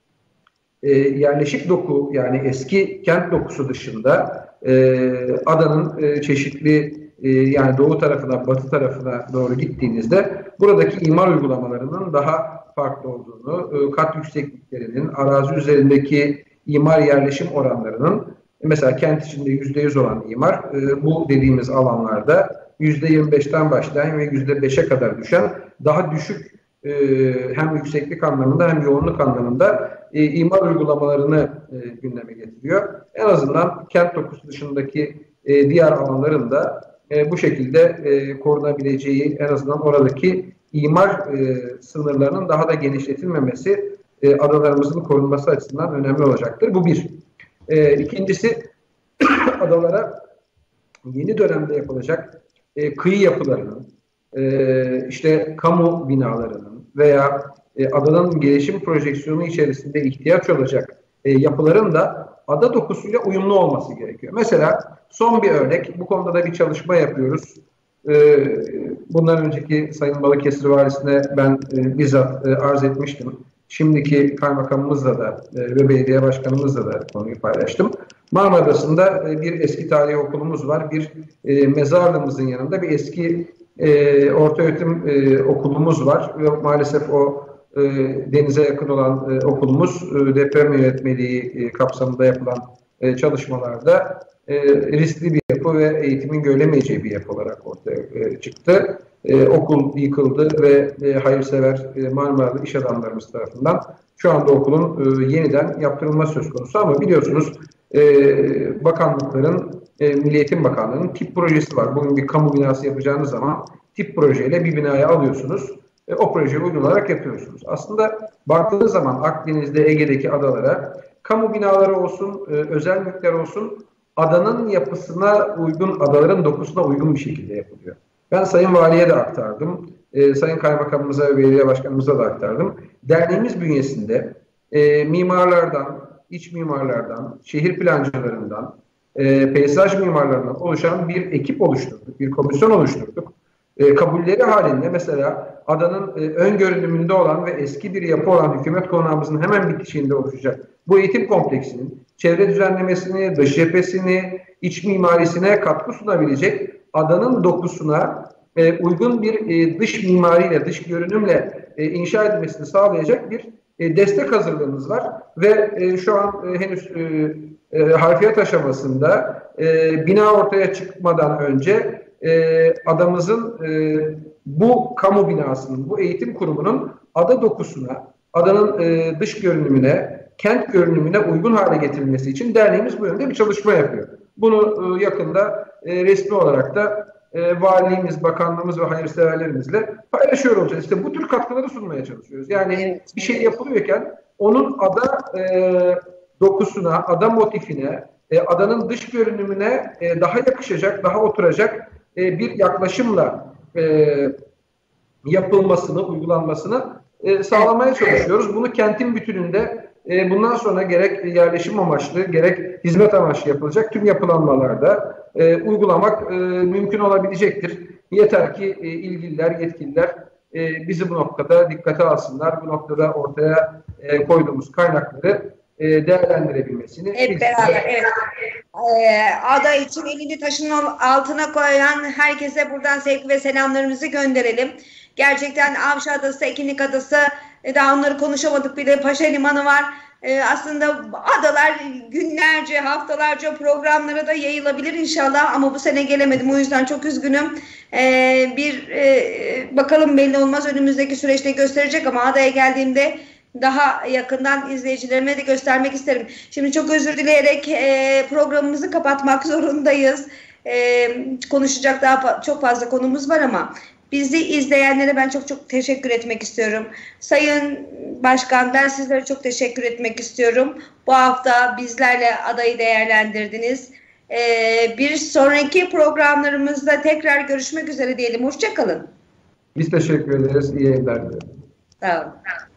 e, yerleşik doku, yani eski kent dokusu dışında e, adanın e, çeşitli e, yani doğu tarafına, batı tarafına doğru gittiğinizde buradaki imar uygulamalarının daha farklı olduğunu, e, kat yüksekliklerinin, arazi üzerindeki imar yerleşim oranlarının, mesela kent içinde yüzde yüz olan imar, e, bu dediğimiz alanlarda yüzde yirmi beşten başlayan ve yüzde beşe kadar düşen, daha düşük e, hem yükseklik anlamında hem yoğunluk anlamında e, imar uygulamalarını e, gündeme getiriyor. En azından kent dokusu dışındaki e, diğer alanların da e, bu şekilde e, korunabileceği, en azından oradaki imar e, sınırlarının daha da genişletilmemesi e, adalarımızın korunması açısından önemli olacaktır. Bu bir. E, ikincisi, adalara yeni dönemde yapılacak e, kıyı yapılarının, e, işte kamu binalarının veya e, adanın gelişim projeksiyonu içerisinde ihtiyaç olacak e, yapıların da ada dokusuyla uyumlu olması gerekiyor. Mesela son bir örnek, bu konuda da bir çalışma yapıyoruz. E, bundan önceki Sayın Balıkesir Valisi'ne ben e, bizzat e, arz etmiştim. Şimdiki kaymakamımızla da e, ve belediye başkanımızla da konuyu paylaştım. Marmara Adası'nda e, bir eski tarihi okulumuz var. Bir e, mezarlığımızın yanında bir eski e, ortaöğretim e, okulumuz var. Ve maalesef o e, denize yakın olan e, okulumuz e, deprem yönetmeliği e, kapsamında yapılan e, çalışmalarda e, riskli bir yapı ve eğitimin görülemeyeceği bir yapı olarak ortaya e, çıktı. Ee, okul yıkıldı ve e, hayırsever e, Marmaralı iş adamlarımız tarafından şu anda okulun e, yeniden yaptırılması söz konusu. Ama biliyorsunuz e, bakanlıkların, e, Milli Eğitim Bakanlığı'nın tip projesi var. Bugün bir kamu binası yapacağınız zaman tip projeyle bir binayı alıyorsunuz. E, o projeye uygun olarak yapıyorsunuz. Aslında baktığınız zaman Akdeniz'de, Ege'deki adalara kamu binaları olsun, e, özel mülkler olsun, adanın yapısına uygun, adaların dokusuna uygun bir şekilde yapılıyor. Ben Sayın Vali'ye de aktardım, e, Sayın Kaymakamımıza ve Belediye Başkanımıza da aktardım. Derneğimiz bünyesinde e, mimarlardan, iç mimarlardan, şehir plancılarından, e, peyzaj mimarlarından oluşan bir ekip oluşturduk, bir komisyon oluşturduk. E, kabulleri halinde mesela adanın e, ön görünümünde olan ve eski bir yapı olan hükümet konağımızın hemen bitişiğinde oluşacak bu eğitim kompleksinin çevre düzenlemesini, dış cephesini, iç mimarisine katkı sunabilecek, adanın dokusuna e, uygun bir e, dış mimariyle, dış görünümle e, inşa edilmesini sağlayacak bir e, destek hazırlığımız var. Ve e, şu an e, henüz e, e, harfiyat aşamasında e, bina ortaya çıkmadan önce e, adamızın e, bu kamu binasının, bu eğitim kurumunun ada dokusuna, adanın e, dış görünümüne, kent görünümüne uygun hale getirilmesi için derneğimiz bu yönde bir çalışma yapıyor. Bunu e, yakında e, resmi olarak da e, valiliğimiz, bakanlığımız ve hayırseverlerimizle paylaşıyor olacağız. İşte bu tür katkıları sunmaya çalışıyoruz. Yani evet, bir şey yapılıyorken onun ada e, dokusuna, ada motifine, e, adanın dış görünümüne e, daha yakışacak, daha oturacak e, bir yaklaşımla e, yapılmasını, uygulanmasını e, sağlamaya çalışıyoruz. Bunu kentin bütününde e, bundan sonra gerek yerleşim amaçlı, gerek hizmet amaçlı yapılacak tüm yapılanmalarda e, uygulamak e, mümkün olabilecektir. Yeter ki e, ilgililer, yetkililer e, bizi bu noktada dikkate alsınlar. Bu noktada ortaya e, koyduğumuz kaynakları e, değerlendirebilmesini. Hep beraber, evet. Ee, ada için elini taşın altına koyan herkese buradan sevgi ve selamlarımızı gönderelim. Gerçekten Avşa Adası, Ekinlik Adası, daha onları konuşamadık, bir de Paşa Limanı var. Ee, aslında adalar günlerce, haftalarca programlara da yayılabilir inşallah, ama bu sene gelemedim, o yüzden çok üzgünüm. Ee, bir e, bakalım, belli olmaz, önümüzdeki süreçte gösterecek, ama adaya geldiğimde daha yakından izleyicilerime de göstermek isterim. Şimdi çok özür dileyerek e, programımızı kapatmak zorundayız. E, konuşacak daha çok fazla konumuz var ama bizi izleyenlere ben çok çok teşekkür etmek istiyorum. Sayın Başkan, ben sizlere çok teşekkür etmek istiyorum. Bu hafta bizlerle adayı değerlendirdiniz. E, bir sonraki programlarımızda tekrar görüşmek üzere diyelim. Hoşça kalın. Biz teşekkür ederiz. İyi yayınlar dilerim. Sağ olun.